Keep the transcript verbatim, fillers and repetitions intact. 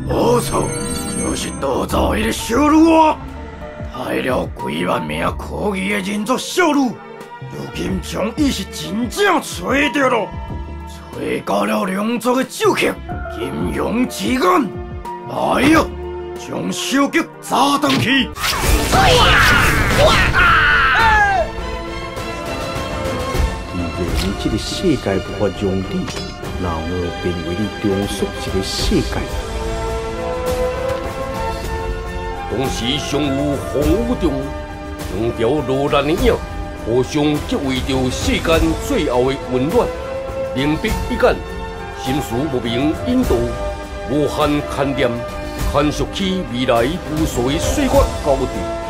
没错，就是盗走迄个小女啊，害了几万名可疑的人族小女。如今将伊是真正找到了，找到了龙族的首客金庸之眼。来呀，将小吉砸断去！ 对呀！哇！ 既然这个世界无法容你，那我便为你重塑这个世界。 当时尚有风雨中，两条落难的影，互相结为着世间最后的温暖。灵璧一眼，心事无明引导，无限牵念，牵涉起未来无数的岁月交织。